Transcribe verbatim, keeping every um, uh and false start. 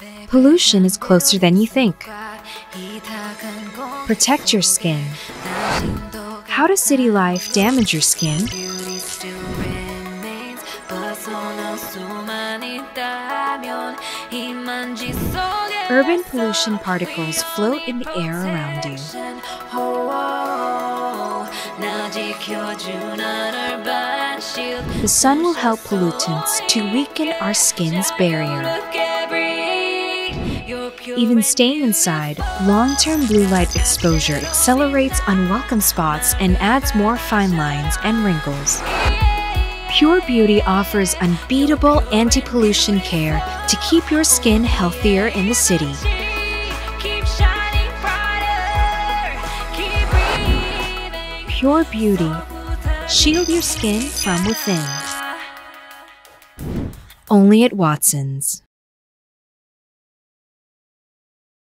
Pollution is closer than you think. Protect your skin. How does city life damage your skin? Urban pollution particles float in the air around you. The sun will help pollutants to weaken our skin's barrier. Even staying inside, long-term blue light exposure accelerates unwelcome spots and adds more fine lines and wrinkles. Pure Beauty offers unbeatable anti-pollution care to keep your skin healthier in the city. Pure Beauty. Shield your skin from within. Only at Watsons.